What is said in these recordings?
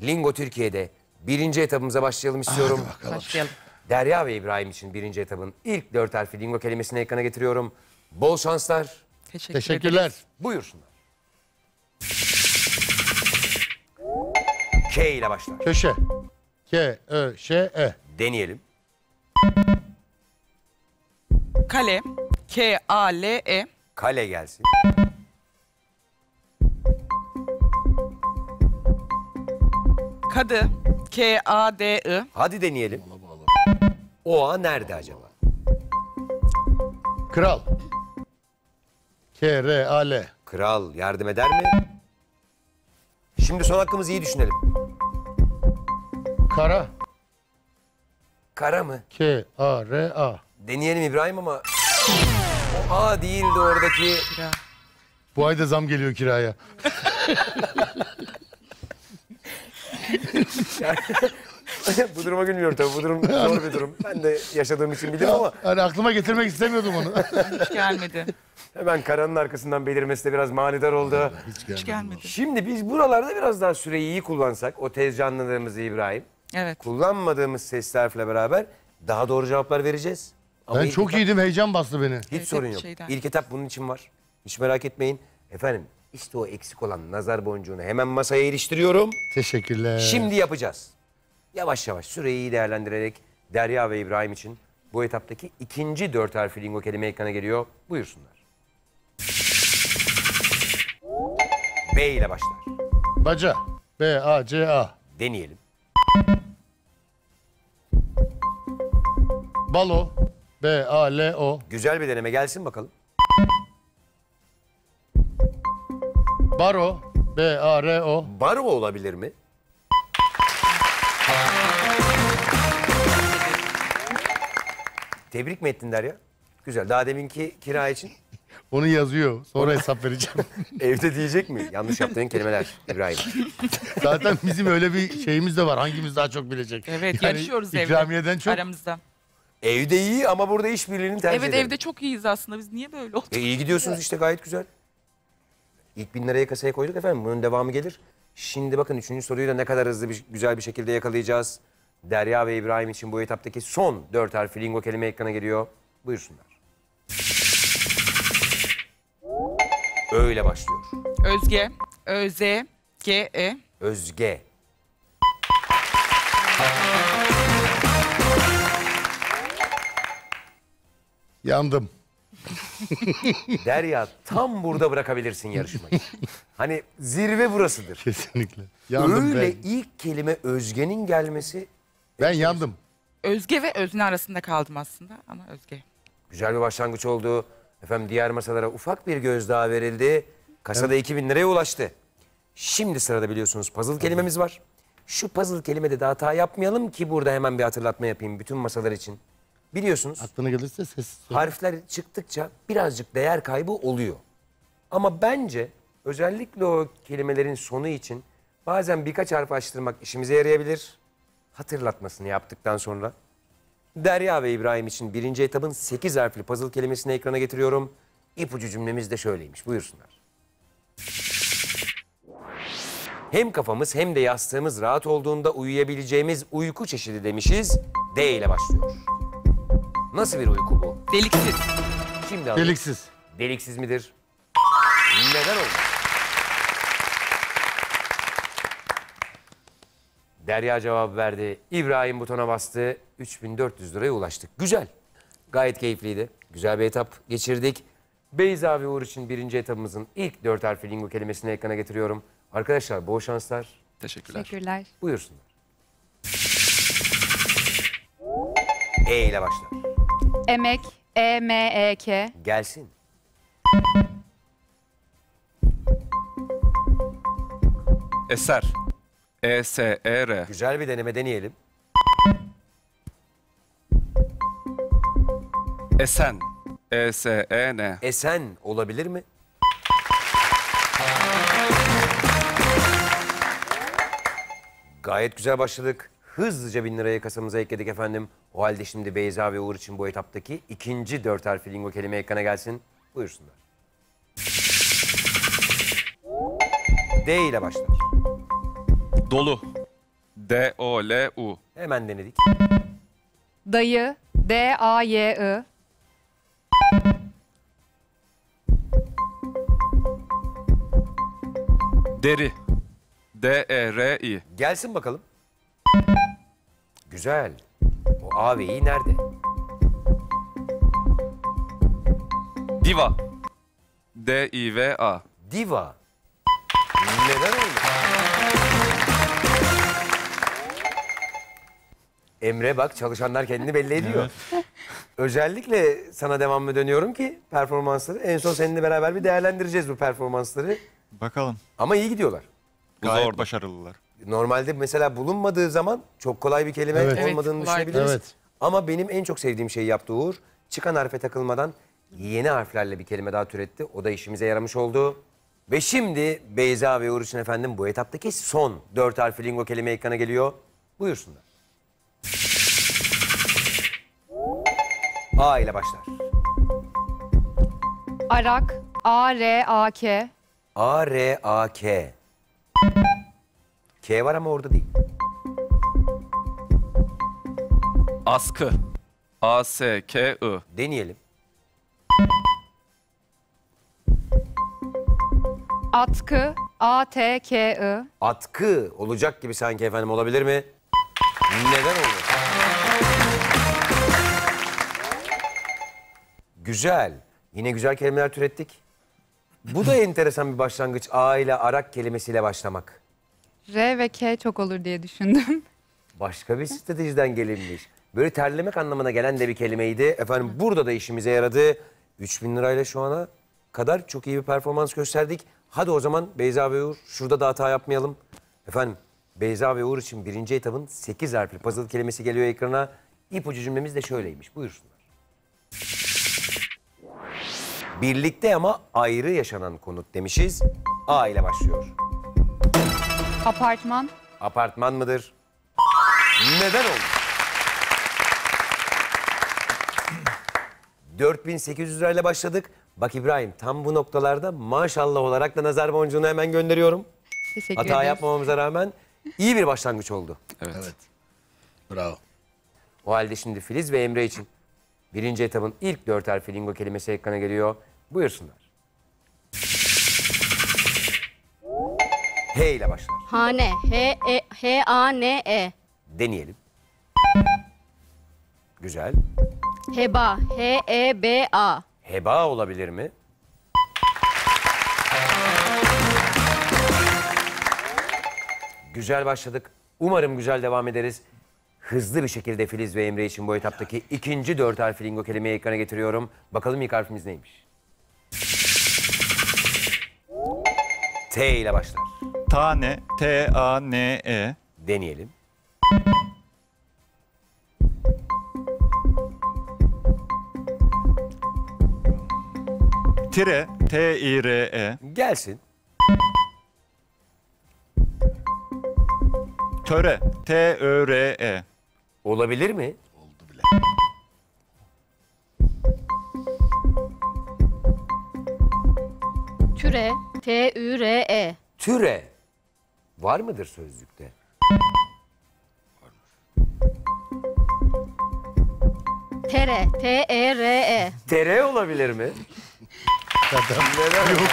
Lingo Türkiye'de birinci etabımıza başlayalım istiyorum. Başlayalım. Derya ve İbrahim için birinci etabın ilk 4 harfli lingo kelimesini ekrana getiriyorum. Bol şanslar. Teşekkürler. Buyursunlar. K ile başlar. Köşe. K-Ö-Ş-E. Deneyelim. Kale. K-A-L-E. Kale gelsin. Kadı. K-A-D-I. Hadi deneyelim. O A nerede acaba? Kral. K-R-A-L. Kral yardım eder mi? Şimdi son hakkımızı iyi düşünelim. Kara. Kara mı? K-A-R-A. Deneyelim İbrahim ama o A değildi oradaki. Bu ay da zam geliyor kiraya. Bu duruma gülmüyorum tabii. Bu durum zor bir durum. Ben de yaşadığım için bilirim ama Hani aklıma getirmek istemiyordum onu. Hiç gelmedi. hemen karanın arkasından belirmesi de biraz manidar oldu. Hiç gelmedi. Şimdi biz buralarda biraz daha süreyi iyi kullansak, o tez canlılığımızı İbrahim, Evet. kullanmadığımız sesli harfle beraber daha doğru cevaplar vereceğiz. Ama Ben ilk çok etap- iyiydim, heyecan bastı beni. Hiç Evet, sorun hep yok. şeyden. İlk etap bunun için var. Hiç merak etmeyin. Efendim işte o eksik olan nazar boncuğunu hemen masaya iliştiriyorum. Teşekkürler. Şimdi yapacağız. Yavaş yavaş süreyi iyi değerlendirerek Derya ve İbrahim için bu etaptaki ikinci 4 harfli lingo kelime ekrana geliyor. Buyursunlar. B ile başlar. Baca. B-A-C-A. Deneyelim. Balo. B-A-L-O. Güzel bir deneme gelsin bakalım. Baro. B-A-R-O. Baro olabilir mi? Tebrik mi ettin Derya? Güzel. Daha deminki kira için Onu yazıyor. Sonra hesap vereceğim. evde diyecek mi? Yanlış yaptığın kelimeler İbrahim. Zaten bizim öyle bir şeyimiz de var. Hangimiz daha çok bilecek? Evet, Yani yarışıyoruz evde. ikramiyeden çok. Aramızda. Evde iyi ama burada işbirliğini tercih Evet, ederim. evde çok iyiyiz aslında. Biz niye böyle olduk? İyi gidiyorsunuz işte, gayet güzel. İlk 1000 lirayı kasaya koyduk efendim. Bunun devamı gelir. Şimdi bakın 3. soruyu da ne kadar hızlı güzel bir şekilde yakalayacağız. Derya ve İbrahim için bu etaptaki son 4 harfli lingo kelime ekrana geliyor. Buyursunlar. Öyle başlıyor. Özge. Ö-Z-G-E. Özge. Yandım. Derya tam burada bırakabilirsin yarışmayı. Hani zirve burasıdır. Kesinlikle. Yandım Öyle ben. ilk kelime Özge'nin gelmesi Ben yandım. Özge ve Özne arasında kaldım aslında ama Özge. güzel bir başlangıç oldu. Efendim diğer masalara ufak bir gözdağı verildi. Kasada 2000 liraya ulaştı. Şimdi sırada biliyorsunuz puzzle kelimemiz var. Şu puzzle kelimede de hata yapmayalım ki burada hemen bir hatırlatma yapayım bütün masalar için. Biliyorsunuz Aklına gelirse ses söyle. harfler çıktıkça birazcık değer kaybı oluyor. Ama bence özellikle o kelimelerin sonu için bazen birkaç harf açtırmak işimize yarayabilir. Hatırlatmasını yaptıktan sonra. Derya ve İbrahim için birinci etabın 8 harfli puzzle kelimesini ekrana getiriyorum. İpucu cümlemiz de şöyleymiş. Buyursunlar. Hem kafamız hem de yastığımız rahat olduğunda uyuyabileceğimiz uyku çeşidi demişiz. D ile başlıyor. Nasıl bir uyku bu? Deliksiz. Şimdi alayım. Deliksiz. Deliksiz midir? Neden olmaz? Derya cevap verdi. İbrahim butona bastı. 3400 liraya ulaştık. Güzel. Gayet keyifliydi. Güzel bir etap geçirdik. Beyza ve Uğur için birinci etapımızın ilk 4 harfli lingo kelimesini ekrana getiriyorum. Arkadaşlar bol şanslar. Teşekkürler. Buyursunlar. E ile başlar. Emek. E-M-E-K. Gelsin. Eser. E-S-E-R. Güzel bir deneme deneyelim. Esen. E-S-E-N. Esen olabilir mi? Gayet güzel başladık. Hızlıca 1000 liraya kasamıza ekledik efendim. O halde şimdi Beyza ve Uğur için bu etaptaki ikinci 4 harfli lingo kelime ekrana gelsin. Buyursunlar. D ile başlar. Dolu. D-O-L-U. Hemen denedik. Dayı. D-A-Y-I. Deri. D-E-R-I. Gelsin bakalım. Güzel. O A ve İ nerede? Diva. D-I-V-A. Diva. Neden oldu? Emre bak çalışanlar kendini belli ediyor. Özellikle sana devamlı dönüyorum ki performansları. En son seninle beraber bir değerlendireceğiz bu performansları. Bakalım. Ama iyi gidiyorlar. Bu Gayet zordu. başarılılar. Normalde mesela bulunmadığı zaman çok kolay bir kelime Evet. olmadığını Evet, kolay. düşünebiliriz. Evet. Ama benim en çok sevdiğim şeyi yaptı Uğur. Çıkan harfe takılmadan yeni harflerle bir kelime daha türetti. O da işimize yaramış oldu. Ve şimdi Beyza ve Uğur için efendim bu etaptaki son 4 harfli lingo kelime ekrana geliyor. Buyursunlar. A ile başlar. Arak. A-R-A-K. A-R-A-K. K var ama orada değil. Askı. A-S-K-I. Deneyelim. Atkı. A-T-K-I. Atkı olacak gibi sanki efendim, olabilir mi? Neden olmuyor? Güzel. Yine güzel kelimeler türettik. Bu da enteresan bir başlangıç. A ile arak kelimesiyle başlamak. R ve K çok olur diye düşündüm. Başka bir stratejiden gelinmiş. Böyle terlemek anlamına gelen de bir kelimeydi. Efendim burada da işimize yaradı. 3.000 lirayla şu ana kadar çok iyi bir performans gösterdik. Hadi o zaman Beyza ve Uğur şurada da hata yapmayalım. Efendim Beyza ve Uğur için birinci etabın 8 harfli puzzle kelimesi geliyor ekrana. İpucu cümlemiz de şöyleymiş. Buyursunlar. Birlikte ama ayrı yaşanan konut demişiz. A ile başlıyor. Apartman. Apartman mıdır? Neden oldu? 4.800 lirayla başladık. Bak İbrahim, tam bu noktalarda maşallah olarak da nazar boncuğunu hemen gönderiyorum. Teşekkür Hata ederiz. yapmamamıza rağmen iyi bir başlangıç oldu. Evet. Bravo. O halde şimdi Filiz ve Emre için birinci etabın ilk 4 harfli lingo kelimesi ekrana geliyor. Buyursunlar. H ile başlar. Hane. H-A-N-E. Deneyelim. Güzel. Heba. H-E-B-A. Heba olabilir mi? Güzel başladık. Umarım güzel devam ederiz. Hızlı bir şekilde Filiz ve Emre için bu etaptaki ikinci 4 harfli lingo kelimeyi ekrana getiriyorum. Bakalım ilk harfimiz neymiş? T ile başlar. Tane. T-A-N-E. Deneyelim. Tire. T-I-R-E. Gelsin. Töre. T-Ö-R-E. Olabilir mi? Oldu bile. Türe. T-Ü-R-E. Türe. Var mıdır sözlükte? Tere. T-E-R-E. Tere olabilir mi? Neden?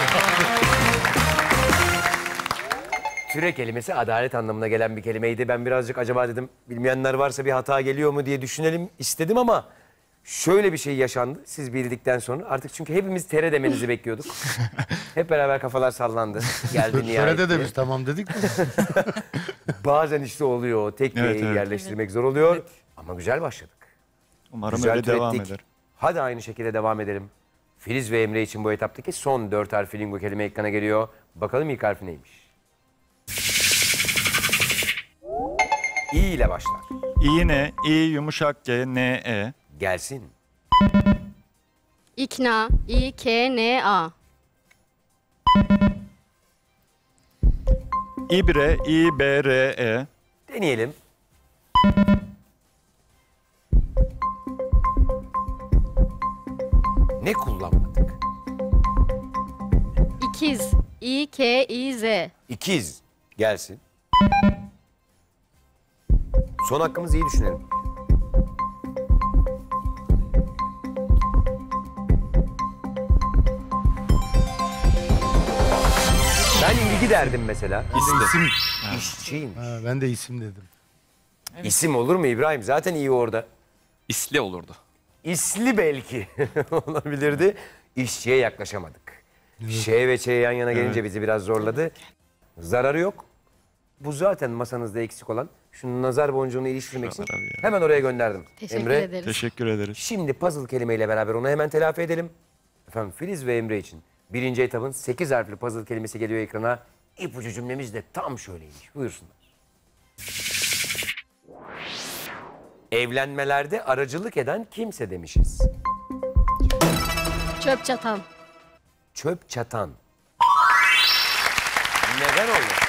Türe kelimesi adalet anlamına gelen bir kelimeydi. Ben birazcık acaba dedim bilmeyenler varsa bir hata geliyor mu diye düşünelim istedim ama şöyle bir şey yaşandı siz bildikten sonra. Artık çünkü hepimiz tere demenizi bekliyorduk. Hep beraber kafalar sallandı. Geldi nihayet. Törede de diye. biz tamam dedik. Bazen işte oluyor. Tek bir Evet, E'yi evet. yerleştirmek zor oluyor. Ama güzel başladık. Umarım Güzel öyle devam türettik. eder. Hadi aynı şekilde devam edelim. Filiz ve Emre için bu etaptaki son 4 harfli lingo kelime ekrana geliyor. Bakalım ilk harfi neymiş? İ ile başlar. İğne. İ yumuşak G. N-E. Gelsin. İkna. İ-K-N-A. İbre. İ-B-R-E. Deneyelim. Ne kullanmadık? İkiz. İ-K-İ-Z. İkiz. Gelsin. Son hakkımızı iyi düşünelim. Ben ilgi derdim mesela. İsim. İşçiyim. Ha, ben de isim dedim. İsim olur mu İbrahim? Zaten iyi orada. İsli olurdu. İsli belki olabilirdi. İşçiye yaklaşamadık. Ş ve Ç yan yana gelince bizi biraz zorladı. Zararı yok. Bu zaten masanızda eksik olan. Şu nazar boncuğunu iliştirmek için Şuralara bir yere. hemen oraya gönderdim. Teşekkür Emre, ederiz. Teşekkür ederiz. şimdi puzzle kelimeyle beraber onu hemen telafi edelim. Efendim Filiz ve Emre için birinci etabın 8 harfli puzzle kelimesi geliyor ekrana. İpucu cümlemiz de tam şöyleymiş. Buyursunlar. Evlenmelerde aracılık eden kimse demişiz. Çöp çatan. Çöp çatan. Neden olur?